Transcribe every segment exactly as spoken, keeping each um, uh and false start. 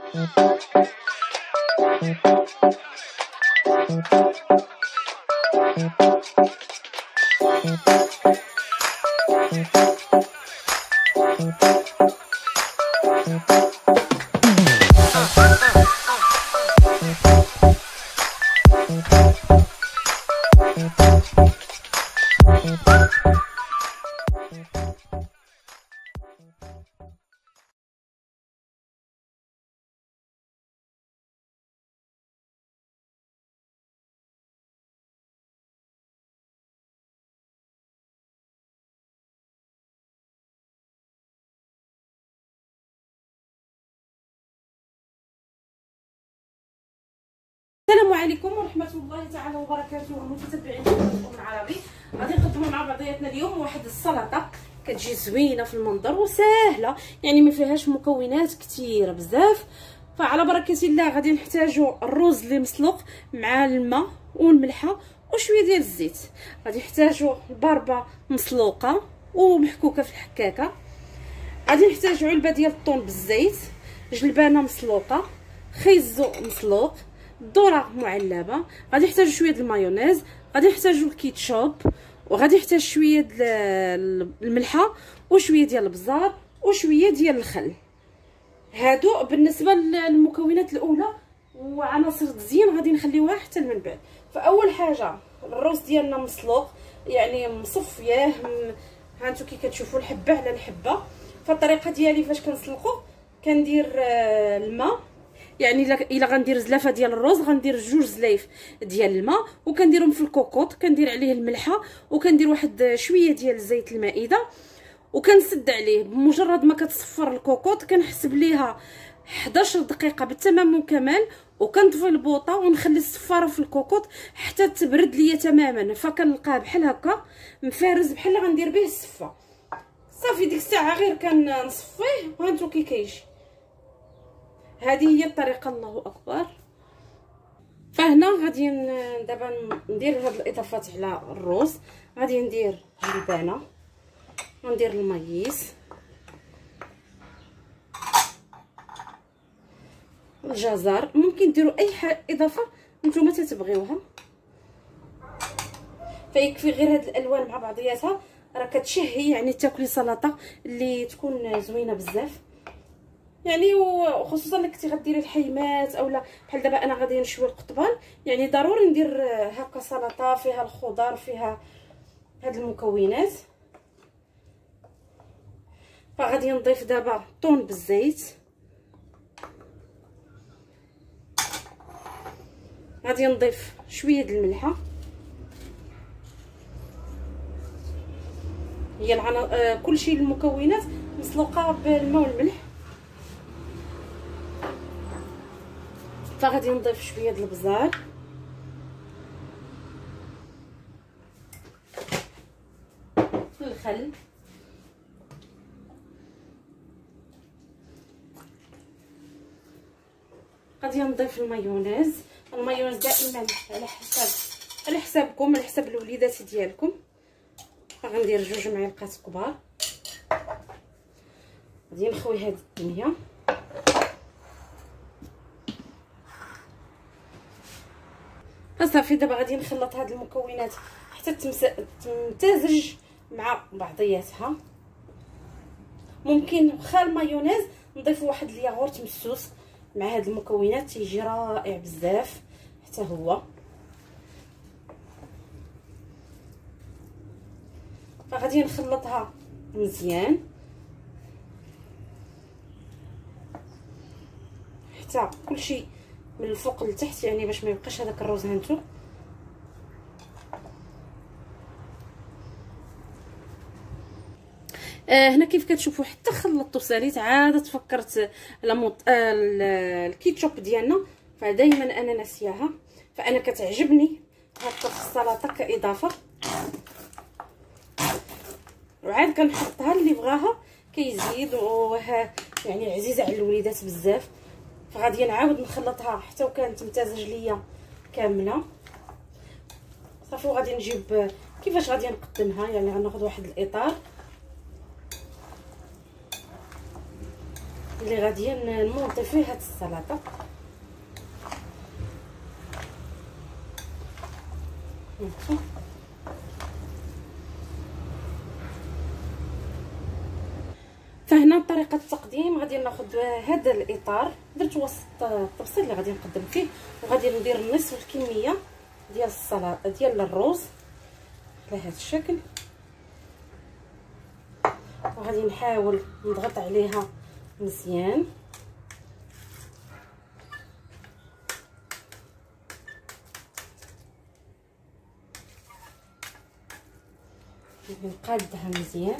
السلام عليكم ورحمه الله تعالى وبركاته المتتبعين ديال الأم العربي. غادي نقدموا مع بعضياتنا اليوم واحد السلطه كتجي زوينه في المنظر وسهله، يعني ما فيهاش مكونات كثيره بزاف. فعلى بركه الله غادي نحتاجوا الرز اللي مسلوق مع الماء والملحه وشويه ديال الزيت. غادي نحتاجوا البربه مسلوقه ومحكوكه في الحكاكه. غادي نحتاجوا علبه ديال الطون بالزيت، جلبانه مسلوقه، خيزو مسلوق، ذره معلبه. غادي نحتاجو شويه د المايونيز، غادي نحتاجو الكيتشوب، وغادي نحتاج شويه د الملحه وشويه ديال البزار وشويه ديال الخل. هادو بالنسبه للمكونات الاولى، وعناصر التزيين غادي نخليوها حتى من بعد. فاول حاجه الرز ديالنا مسلوق، يعني مصفياه، هانتو كي كتشوفوا الحبه على الحبه. فالطريقه ديالي فاش كنسلقو كندير الماء، يعني الا غندير زلافه ديال الرز غندير جوج زلايف ديال الماء وكنديرهم في الكوكوط، كندير عليه الملحه وكندير واحد شويه ديال زيت المائده وكنسد عليه. بمجرد ما كتصفر الكوكوط كنحسب ليها حداش دقيقه بالتمام والكمال، وكنطفي البوطه ونخلي الصفاره في الكوكوط حتى تبرد ليا تماما. فكنلقاه بحال هكا مفارز بحال غندير به السفه. صافي ديك الساعه غير كنصفيه وهانتو كي كيجي. هذه هي الطريقه. الله اكبر. فهنا غادي دابا ندير هاد الاضافات على الرز. غادي ندير جلبانه، وندير المايس، الجزر، ممكن ديروا اي حاجه اضافه نتوما تتبغيوها. فيكفي غير هاد الالوان مع بعضياتها راه كتشهي، يعني تاكلي سلطه اللي تكون زوينه بزاف. يعني وخصوصا اللي كنتي غديري الحيمات اولا بحال دابا انا غادي نشوي القطبان، يعني ضروري ندير هكا سلطه فيها الخضر فيها هاد المكونات. فغادي نضيف دابا طون بالزيت، غادي نضيف شويه د الملحه، هي العنا... آه كلشي المكونات مسلوقه بالماء والملح. فغادي نضيف شويه د البزار، الخل، غادي نضيف المايونيز. المايونيز دائما على حسب على حسابكم، على حساب الوليدات ديالكم. غندير جوج معالق كبار. غادي نخوي هاد الدنيا. فصافي دابا غادي نخلط هاد المكونات حتى تمتزج مع بعضياتها. ممكن واخا المايونيز نضيفوا واحد الياغورت مسوس مع هاد المكونات، تيجي رائع بزاف حتى هو. فغادي نخلطها مزيان حتى كلشي من الفوق لتحت، يعني باش ما يبقاش هذاك الروز. هانتو آه هنا كيف كتشوفوا حتى خلطت وساليت. عاد تفكرت لمط... آه الكيتشوب ديالنا، فدائما انا ناسياها، فانا كتعجبني هكا في السلطه كاضافه. وعاد كنحطها اللي بغاها كيزيد، وها يعني عزيزه على الوليدات بزاف. فغادي نعاود نخلطها حتى وكانت تمتزج ليا كامله. صافي وغادي نجيب كيفاش غادي نقدمها، يعني غناخذ واحد الاطار اللي غادي نمونطي فيه هاد السلطه. فهنا طريقه التقديم، غادي ناخذ هذا الاطار، درت وسط الطبسيل اللي غادي نقدم فيه، وغادي ندير نصف الكميه ديال السلطه ديال الروز على هذا الشكل، وغادي نحاول نضغط عليها مزيان. نقادها مزيان.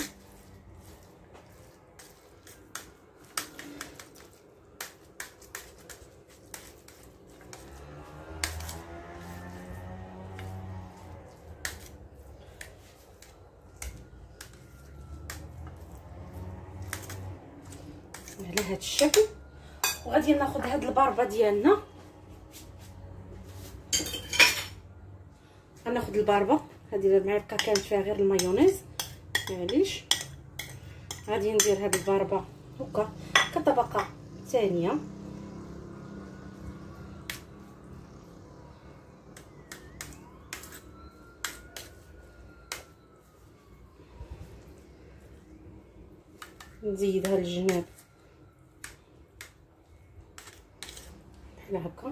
على هذا الشكل، وغادي ناخذ هاد الباربه ديالنا، غناخذ الباربه هذه المعلقه كانت فيها غير المايونيز معليش، غادي ندير هاد الباربه هكا كطبقه ثانيه. نزيدها للجناب بحال هكا،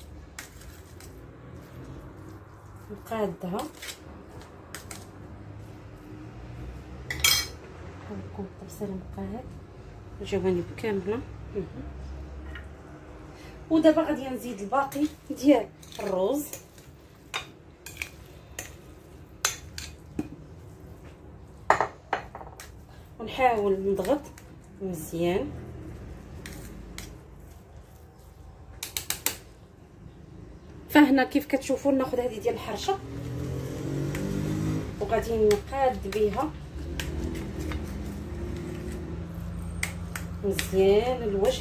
نقادها نكون الطبسيله مقاد الجوانب كامله. ودابا غادي نزيد الباقي ديال الروز، ونحاول نضغط مزيان. فهنا كيف كتشوفوا ناخذ هذه ديال الحرشه، وغادي نقاد بها مزيان الوجه.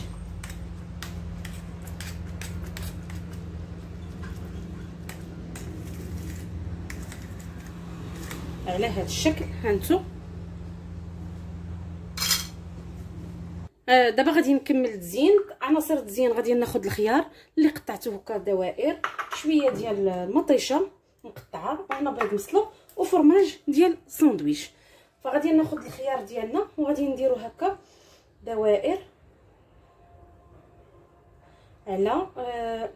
على هذا الشكل هانتو. آه دابا غادي نكمل التزيين. عناصر التزيين غادي ناخذ الخيار اللي قطعته هكا دوائر، شويه ديال المطيشه مقطعه، وهنا بيض مسلوق، وفرماج ديال الساندويتش. فغادي ناخذ الخيار ديالنا وغادي نديرو هكا دوائر على آه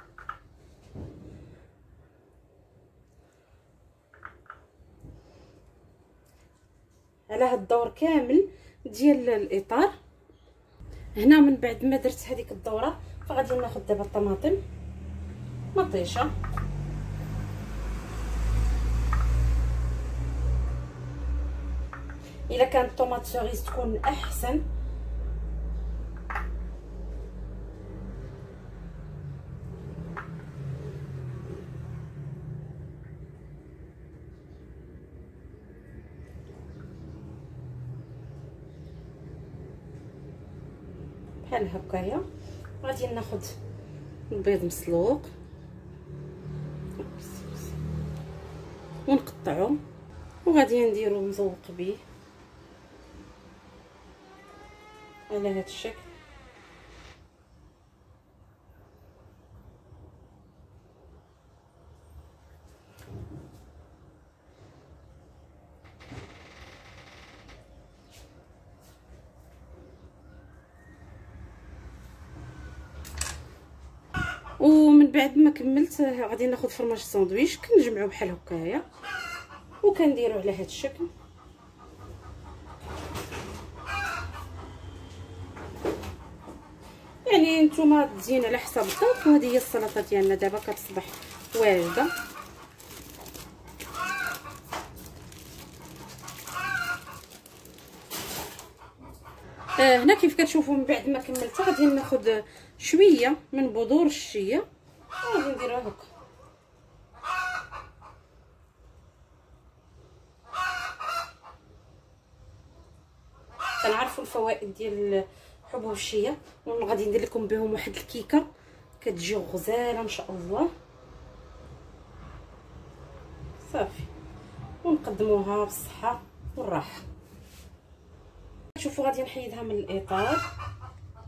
على هاد الدور كامل ديال الاطار. هنا من بعد ما درت هذيك الدوره، فغادي ناخذ دابا الطماطم مطيشه، الا كانت طوماط سوريز تكون احسن. بحال هكايا. غادي ناخذ البيض مسلوق ونقطعو، وغادي نديرو مزوق به على هذا الشكل. ومن بعد ما كملت غادي ناخذ فرماج الساندويتش، كنجمعو بحال هكايا وكنديرو على هذا الشكل. يعني نتوما تزين على حسب الذوق. وهذه هي السلطه ديالنا دابا كتصبح واجده. آه هنا كيف كتشوفوا من بعد ما كملت غادي ناخذ شويه من بذور الشيا وغادي نديرها هكا. كنعرفوا الفوائد ديال حبوب الشيا، وغادي ندير لكم بهم واحد الكيكه كتجي غزاله ان شاء الله. صافي، ونقدموها بالصحه والراحه. شوفوا غادي نحيدها من الاطار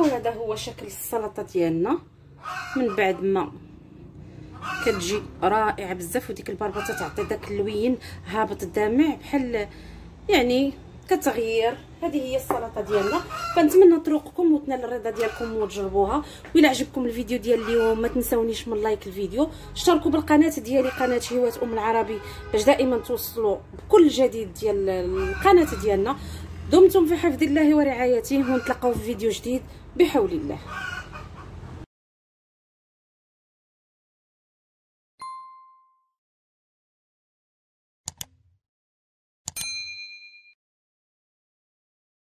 وهذا هو شكل السلطه ديالنا من بعد ما كتجي رائعه بزاف. وديك البربطه تعطي داك اللوين هابط دامع بحال يعني كتغيير. هذه هي السلطه ديالنا. فنتمنى طرقكم وتنال الرضا ديالكم وتجربوها. وإلا عجبكم الفيديو ديال اليوم ما تنساونيش من لايك الفيديو، اشتركوا بالقناه ديالي قناه هوات ام العربي باش دائما توصلوا بكل جديد ديال القناه ديالنا. دمتم في حفظ الله ورعايته، ونتلاقاو في فيديو جديد بحول الله.